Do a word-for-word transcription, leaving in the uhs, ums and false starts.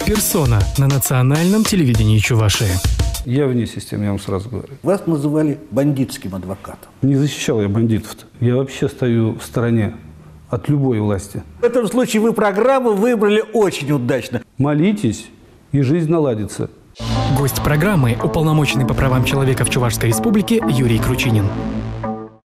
Персона на национальном телевидении Чувашии. Я вне системы, я вам сразу говорю. Вас называли бандитским адвокатом. Не защищал я бандитов-то. Я вообще стою в стороне от любой власти. В этом случае вы программу выбрали очень удачно. Молитесь, и жизнь наладится. Гость программы – уполномоченный по правам человека в Чувашской республике Юрий Кручинин.